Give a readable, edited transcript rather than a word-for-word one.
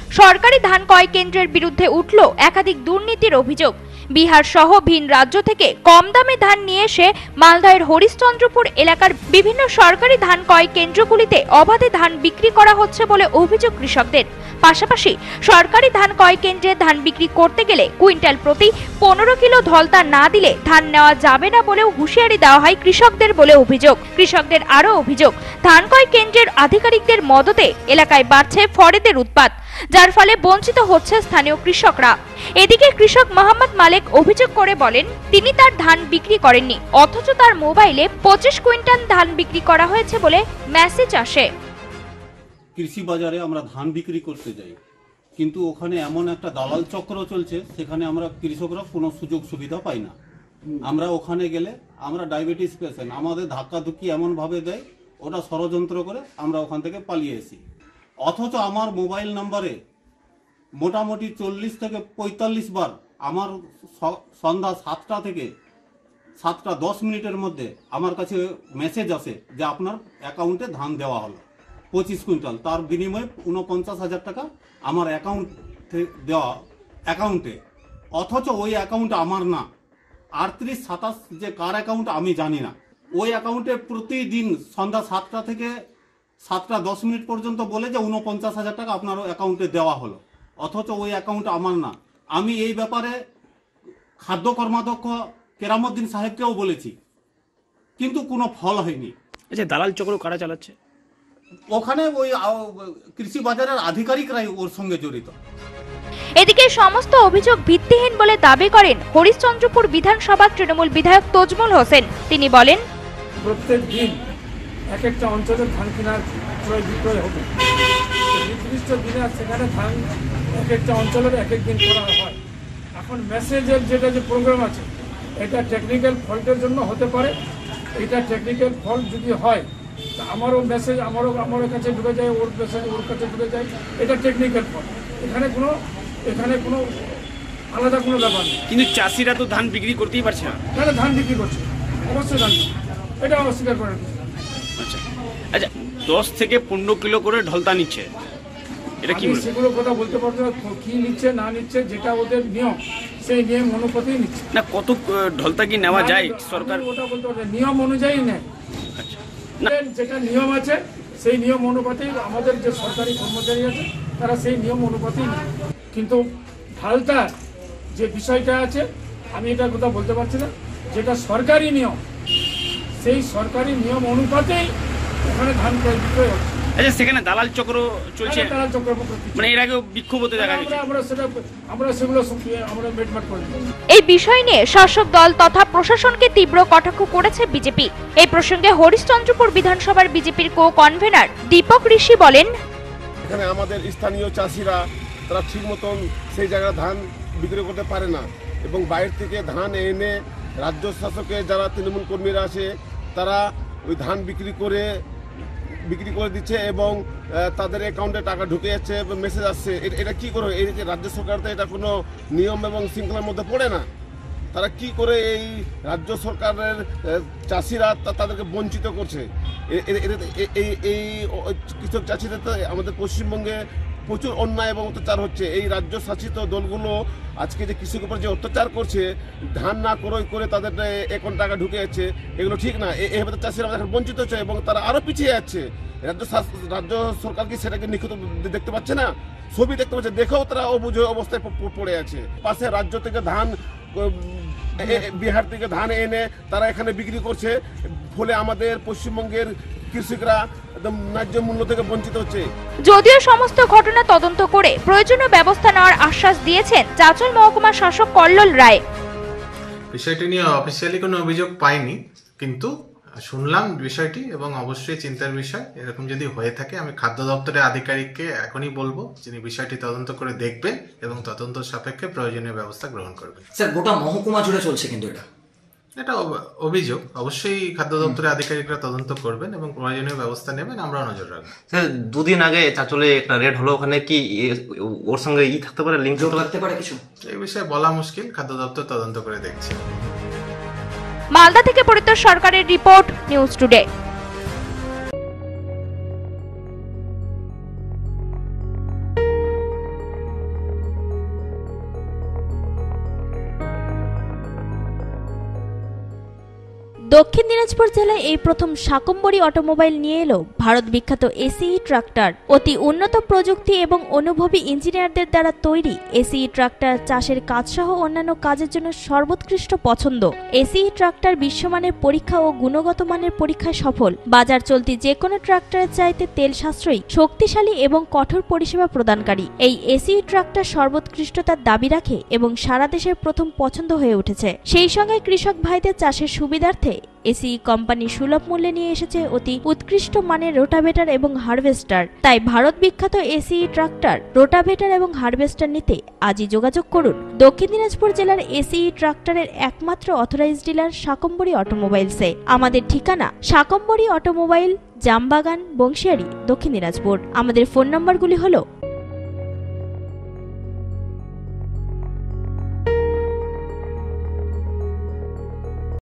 সরকারি ধান ক্রয় কেন্দ্রের বিরুদ্ধে উঠল একাধিক দুর্নীতির অভিযোগ। বিহার সহ ভিন রাজ্য থেকে কম দামে ধান নিয়ে এসে মালদহের হরিশ্চন্দ্রপুর এলাকার বিভিন্ন সরকারি ধান ক্রয় কেন্দ্রগুলিতে অবাধে ধান বিক্রি করা হচ্ছে বলে অভিযোগ কৃষকদের। পাশাপাশি সরকারি ধান ক্রয় কেন্দ্রে ধান বিক্রি করতে গেলে কুইন্টাল প্রতি 15 কিলো ধলতা না দিলে ধান নেওয়া যাবে না বলেও হুঁশিয়ারি দেওয়া হয় কৃষকদের বলে অভিযোগ। কৃষকদের আরও অভিযোগ, ধান ক্রয় কেন্দ্রের আধিকারিকদের মদতে এলাকায় বাড়ছে ফরেদের উৎপাত, যার ফলে বঞ্চিত হচ্ছে স্থানীয় কৃষকরা। এদিকে কৃষক মোহাম্মদ মালেক অভিযোগ করে বলেন, তিনি তার ধান বিক্রি করেননি, অথচ তার মোবাইলে 25 কুইন্টাল ধান বিক্রি করা হয়েছে বলে মেসেজ আসে। কৃষি বাজারে আমরা ধান বিক্রি করতে যাই, কিন্তু ওখানে এমন একটা দালাল চক্র চলছে, সেখানে আমরা কৃষকরা কোনো সুযোগ সুবিধা পাই না। আমরা ওখানে গেলে আমরা ডায়াবেটিস পেশেন্ট, আমাদের ধাক্কাধুক্কি এমনভাবে দেয়, ওটা ষড়যন্ত্র করে আমরা ওখান থেকে পালিয়ে আসি। অথচ আমার মোবাইল নাম্বারে মোটামুটি 40 থেকে 45 বার আমার সন্ধ্যা 7টা থেকে 7:10 মধ্যে আমার কাছে মেসেজ আসে যে আপনার অ্যাকাউন্টে ধান দেওয়া হলো 25 কুইন্টাল, তার বিনিময়ে 49,000 টাকা আমার অ্যাকাউন্টে। অথচ ওই অ্যাকাউন্ট আমার না, 38-27 যে কার অ্যাকাউন্ট আমি জানি না। ওই অ্যাকাউন্টে প্রতিদিন সন্ধ্যা 7টা থেকে 7:10 পর্যন্ত বলে যে 49,000 টাকা আপনার অ্যাকাউন্টে দেওয়া হলো, অথচ ওই অ্যাকাউন্ট আমার না। আমি এই ব্যাপারে খাদ্য কর্মাধ্যক্ষ কেরামউদ্দিন সাহেবকেও বলেছি, কিন্তু কোনো ফল হয়নি। আচ্ছা, দালাল চক্র কারা চালাচ্ছে? ওখানে ওই কৃষি বাজারের আধিকারিকরাই ওর সঙ্গে জড়িত। এদিকে সমস্ত অভিযোগ ভিত্তিহীন বলে দাবি করেন হরিশ্চন্দ্রপুর বিধানসভার তৃণমূল বিধায়ক তজমুল হোসেন। তিনি বলেন, প্রত্যেক দিন এক একটা অঞ্চলের ধান কেনার ক্রয় বিক্রয় হবে, নির্দিষ্ট দিনে সেখানে ধান এক একটা অঞ্চলের এক এক দিন করা হয়। এখন মেসেজের যেটা যে প্রোগ্রাম আছে, এটা টেকনিক্যাল ফল্টের জন্য হতে পারে। এটা টেকনিক্যাল ফল্ট যদি হয়, আমারও মেসেজ আমারও কাছে ঢুকে যায়, ওর মেসেজ ওর কাছে ঢুকে যায়, এটা টেকনিক্যাল ফল্ট। এখানে কোনো আলাদা কোনো ব্যাপার নেই। কিন্তু চাষিরা তো ধান বিক্রি করতেই পারছে না। তাহলে ধান বিক্রি করছে, অবশ্যই ধান, এটা অস্বীকার করে। আচ্ছা আচ্ছা, 10 থেকে 15 কিলো করে ঢলতা নিচ্ছে, এটা কি? সেগুলো কথা বলতে পারবো না, কি নিচ্ছে না নিচ্ছে, যেটা ওদের নিয়ম সেই নিয়ম অনুপাতেই নিচ্ছে। না, কত ঢলতা কি নেওয়া যায় সরকার? ওটা বলতে পারবে, নিয়ম অনুযায়ী নেয়। আচ্ছা, যেটা নিয়ম আছে সেই নিয়ম অনুপাতেই আমাদের যে সরকারি কর্মচারী আছে তারা সেই নিয়ম অনুপাতেই নেয়। কিন্তু ঢালতার যে বিষয়টা আছে, আমি এটা কথা বলতে পারছি না, যেটা সরকারি নিয়ম সেই সরকারি নিয়ম অনুপাতেই এখানে ধান ক্রয় বিক্রয় হচ্ছে। আচ্ছা, সেখানে দালাল চক্র চলছে, দালাল চক্র মানে এর আগেও বিক্ষোভ হতে দেখা গেছে। আমরা সেগুলো মেটমাট করে দিই। এই বিষয় নিয়ে শাসক দল তথা প্রশাসনকে তীব্র কটাক্ষ করেছে বিজেপি। এই প্রসঙ্গে হরিশ্চন্দ্রপুর বিধানসভার বিজেপির কো-কনভেনার দীপক ঋষি বলেন, এখানে আমাদের স্থানীয় চাষিরা তারা ঠিক মতন সেই জায়গায় ধান বিক্রি করতে পারে না, এবং বাইরে থেকে ধান এনে রাজ্য শাসকের যারা তৃণমূল কর্মীরা আছে তারা ওই ধান বিক্রি করে দিচ্ছে, এবং তাদের অ্যাকাউন্টে টাকা ঢুকে যাচ্ছে, মেসেজ আসছে। এটা কি করে? এই যে রাজ্য সরকার তো এটা কোনো নিয়ম এবং শৃঙ্খলার মধ্যে পড়ে না। তারা কি করে এই রাজ্য সরকারের চাষিরা তাদেরকে বঞ্চিত করছে? এই কৃষক চাষিদের তো আমাদের পশ্চিমবঙ্গে প্রচুর অন্যায় এবং অত্যাচার হচ্ছে। এই রাজ্য শাসিত দলগুলো আজকে যে কৃষকের উপর যে অত্যাচার করছে, ধান না করে তাদের অ্যাকাউন্ট টাকা ঢুকে যাচ্ছে, এগুলো ঠিক না। এভাবে চাষিরা এখন বঞ্চিত হচ্ছে এবং তারা আরও পিছিয়ে যাচ্ছে। রাজ্য সরকার কি সেটাকে নিখুঁত দেখতে পাচ্ছে না? ছবি দেখতে পাচ্ছে, দেখেও তারা অবুঝ অবস্থায় পড়ে আছে। পাশে রাজ্য থেকে ধান, বিহার থেকে ধান এনে তারা এখানে বিক্রি করছে, ফলে আমাদের পশ্চিমবঙ্গের কৃষকরা একদম ন্যায্য মূল্য থেকে বঞ্চিত হচ্ছে। যদিও সমস্ত ঘটনা তদন্ত করে প্রয়োজনীয় ব্যবস্থা নেওয়ার আশ্বাস দিয়েছেন চাঁচল মহকুমা শাসক কল্লোল রায়। বিষয়টি নিয়ে অফিসিয়ালি কোনো অভিযোগ পাইনি, কিন্তু শুনলাম বিষয়টি এবং অবশ্যই চিন্তার বিষয়। এরকম যদি হয়ে থাকে আমি খাদ্য দপ্তরের আধিকারিককে এখনই বলবো, যিনি বিষয়টি তদন্ত করে দেখবেন এবং তদন্ত সাপেক্ষে প্রয়োজনীয় ব্যবস্থা গ্রহণ করবেন। স্যার, গোটা মহকুমা জুড়ে চলছে কিন্তু এটা অভিযোগ, অবশ্যই খাদ্য দপ্তরের আধিকারিকরা তদন্ত করবেন এবং প্রয়োজনীয় ব্যবস্থা নেবেন, আমরাও নজর রাখবো। স্যার, 2 দিন আগে চাঁচলে একটা রেড হলো, ওখানে কি ওর সঙ্গে থাকতে পারে, লিঙ্ক থাকতে পারে কিছু? এই বিষয়ে বলা মুশকিল, খাদ্য দপ্তর তদন্ত করে দেখছে। মালদা থেকে পরিতোষ সরকারের রিপোর্ট, নিউজ টুডে। দক্ষিণ দিনাজপুর জেলায় এই প্রথম শাকম্বরী অটোমোবাইল নিয়ে এলো ভারত বিখ্যাত এসিই ট্রাক্টর। অতি উন্নত প্রযুক্তি এবং অনুভবী ইঞ্জিনিয়ারদের দ্বারা তৈরি এসিই ট্রাক্টর চাষের কাজসহ অন্যান্য কাজের জন্য সর্বোৎকৃষ্ট পছন্দ। এসিই ট্রাক্টর বিশ্বমানের পরীক্ষা ও গুণগত মানের পরীক্ষায় সফল। বাজার চলতি যে কোনো ট্রাক্টরের চাইতে তেল সাশ্রয়ী, শক্তিশালী এবং কঠোর পরিষেবা প্রদানকারী এই এসিই ট্রাক্টর সর্বোৎকৃষ্টতার দাবি রাখে এবং সারা দেশের প্রথম পছন্দ হয়ে উঠেছে। সেই সঙ্গে কৃষক ভাইদের চাষের সুবিধার্থে এসিই কোম্পানি সুলভ মূল্যে নিয়ে এসেছে অতি উৎকৃষ্ট মানের রোটাভেটর এবং হারভেস্টার। তাই ভারত বিখ্যাত এসিই ট্রাক্টর, রোটাভেটর এবং হারভেস্টার নিতে আজই যোগাযোগ করুন দক্ষিণ দিনাজপুর জেলার এসিই ট্রাক্টরের একমাত্র অথরাইজড ডিলার শাকম্বরী অটোমোবাইলসে। আমাদের ঠিকানা শাকম্বরী অটোমোবাইল, জামবাগান, বংশিয়ারি, দক্ষিণ দিনাজপুর। আমাদের ফোন নম্বরগুলি হলো